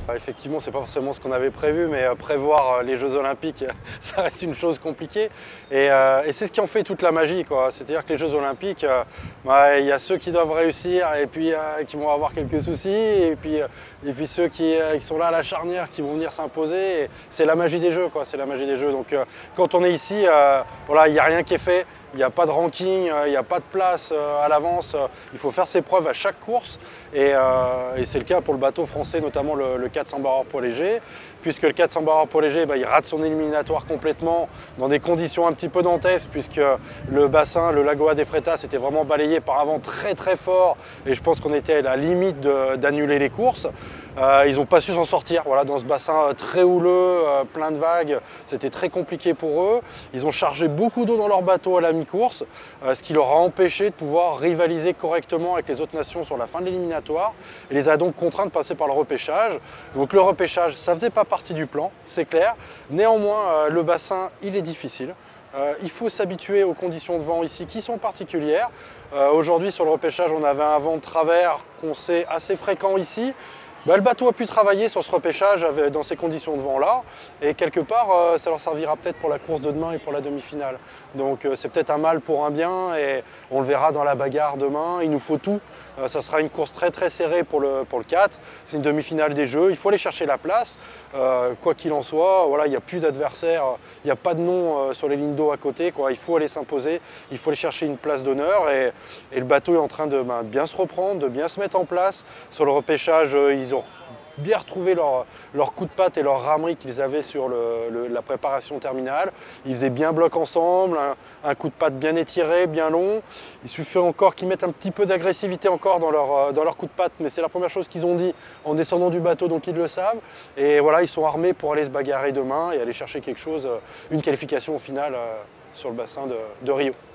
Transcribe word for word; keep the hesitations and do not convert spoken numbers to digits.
Effectivement, c'est pas forcément ce qu'on avait prévu, mais prévoir les Jeux Olympiques, ça reste une chose compliquée. Et, euh, et c'est ce qui en fait toute la magie, quoi. C'est-à-dire que les Jeux Olympiques, euh, bah, y a ceux qui doivent réussir et puis euh, qui vont avoir quelques soucis, et puis, euh, et puis ceux qui, euh, qui sont là à la charnière, qui vont venir s'imposer. C'est la magie des Jeux, quoi. C'est la magie des Jeux. Donc, euh, quand on est ici, euh, voilà, il n'y a rien qui est fait. Il n'y a pas de ranking, il n'y a pas de place à l'avance. Il faut faire ses preuves à chaque course. Et, euh, et c'est le cas pour le bateau français, notamment le, le quatre cents barres poids léger. Puisque le quatre cents barres poids léger, bah, il rate son éliminatoire complètement dans des conditions un petit peu dantesques, puisque le bassin, le Lagoa des Freitas, était vraiment balayé par un vent très très fort. Et je pense qu'on était à la limite d'annuler les courses. Euh, ils n'ont pas su s'en sortir, voilà, dans ce bassin très houleux, euh, plein de vagues. C'était très compliqué pour eux. Ils ont chargé beaucoup d'eau dans leur bateau à la mi-course, euh, ce qui leur a empêché de pouvoir rivaliser correctement avec les autres nations sur la fin de l'éliminatoire, et les a donc contraints de passer par le repêchage. Donc le repêchage, ça ne faisait pas partie du plan, c'est clair. Néanmoins, euh, le bassin, il est difficile. Euh, il faut s'habituer aux conditions de vent ici qui sont particulières. Euh, Aujourd'hui, sur le repêchage, on avait un vent de travers qu'on sait assez fréquent ici. Bah, le bateau a pu travailler sur ce repêchage dans ces conditions de vent-là, et quelque part, euh, ça leur servira peut-être pour la course de demain et pour la demi-finale. Donc euh, c'est peut-être un mal pour un bien, et on le verra dans la bagarre demain. Il nous faut tout. Euh, ça sera une course très très serrée pour le, pour le quatre. C'est une demi-finale des Jeux. Il faut aller chercher la place. Euh, quoi qu'il en soit, voilà, il n'y a plus d'adversaire, il n'y a pas de nom euh, sur les lignes d'eau à côté, quoi. Il faut aller s'imposer, il faut aller chercher une place d'honneur, et, et le bateau est en train de ben, bien se reprendre, de bien se mettre en place. Sur le repêchage, euh, ils ont bien retrouvé leur, leur coup de patte et leur ramerie qu'ils avaient sur le, le, la préparation terminale. Ils faisaient bien bloc ensemble, un, un coup de patte bien étiré, bien long. Il suffit encore qu'ils mettent un petit peu d'agressivité encore dans leur, dans leur coup de patte, mais c'est la première chose qu'ils ont dit en descendant du bateau, donc ils le savent. Et voilà, ils sont armés pour aller se bagarrer demain et aller chercher quelque chose, une qualification au final sur le bassin de, de Rio.